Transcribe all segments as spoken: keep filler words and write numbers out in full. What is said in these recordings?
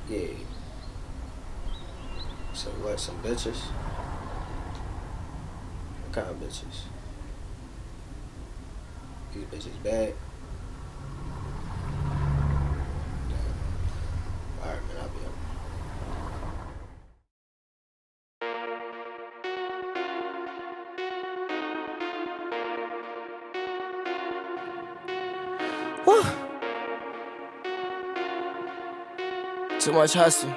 Yeah. So what, some bitches? What kind of bitches? These bitches bad? Alright, man, I'll be up. Woo. Too much hustle.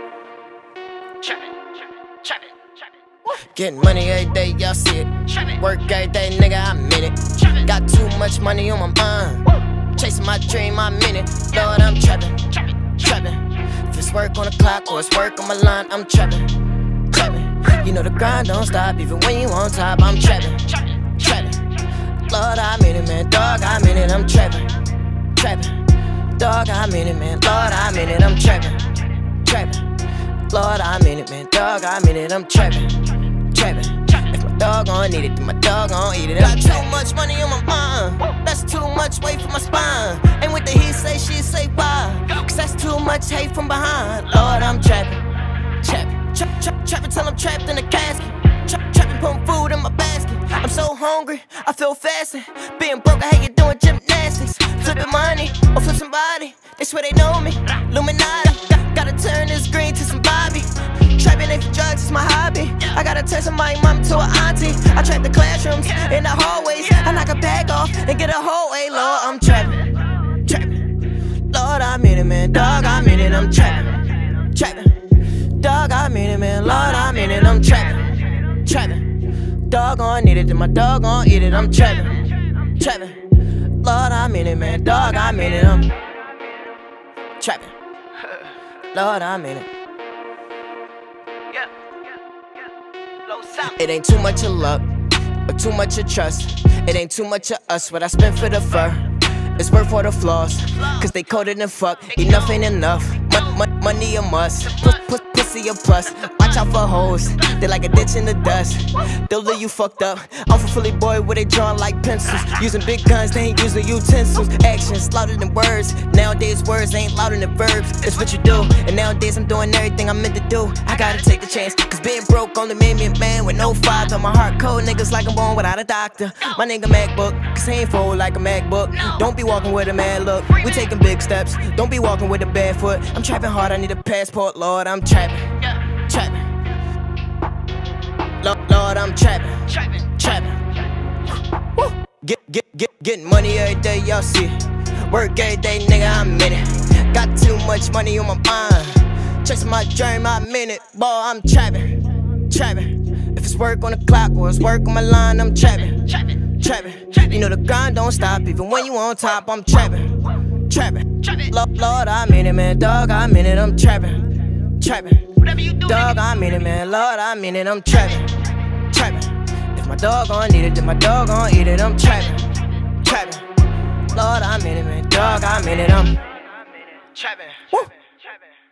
Getting money every day, y'all see it. Work every day, nigga, I'm in it. Got too much money on my mind. Chasing my dream, I'm in it. Lord, I'm trapping, trapping. If it's work on the clock or it's work on my line, I'm trapping, trapping. You know the grind don't stop, even when you on top, I'm trapping, trapping. Lord, I'm in it, man. Dog, I'm in it, I'm trapping, trapping. Dog, I'm in it, man. Lord, I'm in it, I'm trapping, trapping. Lord, I'm in it, man. Dog, I'm in it, I'm trapping, trapping. If my dog gon' need it, then my dog gon' eat it. Got too much money on my mind. That's too much weight for my spine. Ain't with the he say, she say why. Cause that's too much hate from behind. Lord, I'm trapping, trapping, trapping, trapping, trapping till I'm trapped in a casket. Tra trapping, putting food in my basket. I'm so hungry, I feel fasting. Being broke, I hate you doing gymnastics. Flipping money, or flip somebody. They swear they know me, Illuminati. Got, gotta turn this green to some Bobby. Trapping ain't for drugs, it's my hobby. I gotta turn somebody mom to an auntie. I trap the classrooms, in the hallways. I knock a bag off and get a whole way. Lord, I'm trapping, trapping. Lord, I'm in it, man. Dog, I'm in it, I'm trapping, trapping. Dog, I'm in it, man. Lord, I'm in it, I'm trapping, trapping. Dog gon' need it, then my dog gon' eat it. I'm trapping, trapping. Lord, I'm in it, man. Dog, I'm in it, I'm trapping. Lord, I'm in it. It ain't too much of luck, or too much of trust. It ain't too much of us, what I spend for the fur. It's worth all the flaws, cause they coded and fuck. Enough ain't enough, M m money a must. P p pussy a plus, watch out for hoes. They like a ditch in the dust, they'll leave you fucked up. I'm for Philly boy where they drawing like pencils. Using big guns, they ain't using utensils. Actions louder than words, nowadays words ain't louder than verbs. It's what you do, and nowadays I'm doing everything I meant to do. I gotta take the chance, cause being broke only made me a man with no father. My heart cold, niggas like I'm born without a doctor. My nigga MacBook, cause he ain't fold like a MacBook. Don't be walking with a man look, we taking big steps. Don't be walking with a bad foot. I'm trapping hard, I need a passport, Lord, I'm trapping, trapping. Lord, Lord, I'm trapping, trapping. Woo. Get, get, get, getting money every day, y'all see it. Work every day, nigga, I'm in it. Got too much money on my mind. Chasing my dream, I'm in it. Boy, I'm trapping, trapping. If it's work on the clock or it's work on my line, I'm trapping, trapping. You know the grind don't stop, even when you on top, I'm trapping, trapping. Lord, Lord, I'm in it, man. Dog, I'm in it, I'm trapping, trapping. Dog, I'm in it, man. Lord, I'm in it, I'm trapping, trapping. If my dog gon' need it, then my dog gon' eat it. I'm trapping, trapping. Lord, I'm in it, man. Dog, I'm in it, I'm trapping. Woo.